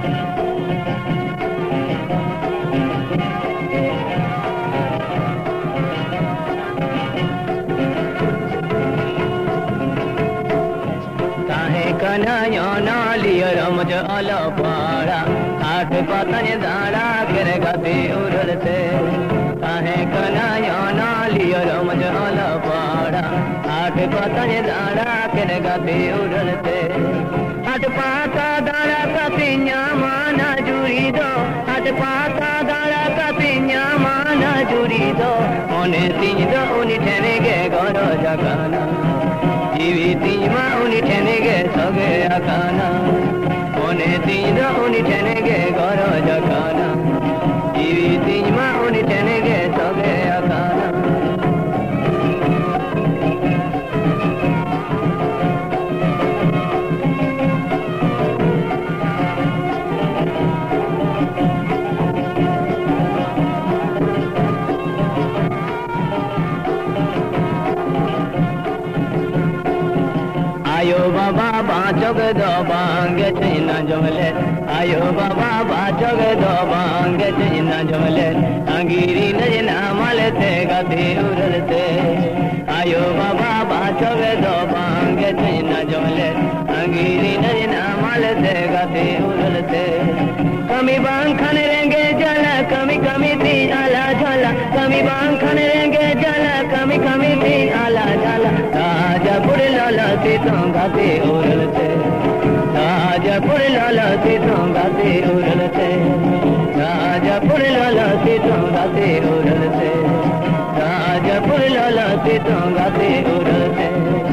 कन्हैया लियो रमज अलपाड़ा आठ पतन दाड़ा करे गति उड़ते काहे कन्हैया लियो रमज अलपाड़ा आठ पतन दाड़ा करे गति उड़ते आठ पाता दाड़ा कतिया माना जुड़ी दो आठ पाता दाड़ा कतिया माना जुड़ी दो ओने तीन दो उन्हीं ठहरे गे गौर जगाना जीवी तीमा उन्हीं ठहने गे सगे अकाना ओने तीजा उन्हीं ठहने गे गौर जगाना जीवी तीमा उन्हीं ठहने गे सगे अकाना आयो बाबा बाचोग दो बांगे चीना जमले आयो बाबा बाचोग दो बांगे चीना जमले अंगीरी नजना मलते गति उड़ते आयो बाबा बाचोग दो बांगे चीना जमले अंगीरी नजना मलते गति उड़ते कमी बांग खाने रेंगे जला कमी कमी थी आला झाला कमी बांग खाने रेंगे जला कमी कमी थी आला झाला ताजापुर लाला सी गाते उड़ते ताजापुर लाला सी गाते उड़ते ताजापुर लाला सी गाते उड़ते ताजापुर लाला सी गाते उड़ते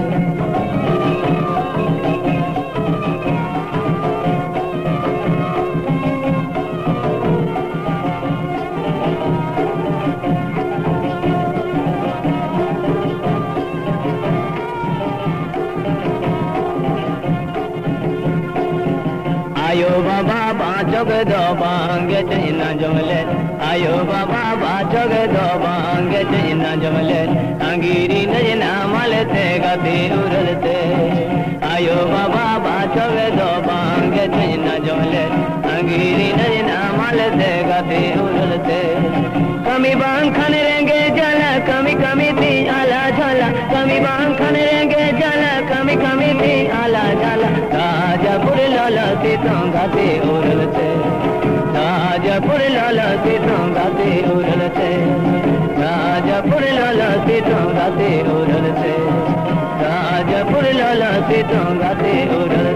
आयो बाबा बाचोग दो बांगे चीना जमले आयो बाबा बाचोग दो बांगे चीना जमले अंगीरी नजना मलते गति उड़ते आयो बाबा बाचोग दो बांगे चीना जमले अंगीरी नजना मलते गति उड़ते कमी बांग खाने रेंगे जला कमी कमी थी आला झाला कमी बांग खाने रेंगे जला कमी कमी थी आला झाला ताजापुर लाला सी गाते उड़ते ताजापुर लाला सी गाते उड़ते ताजापुर लाला सी गाते उड़ते ताजापुर लाला सी गाते उड़ते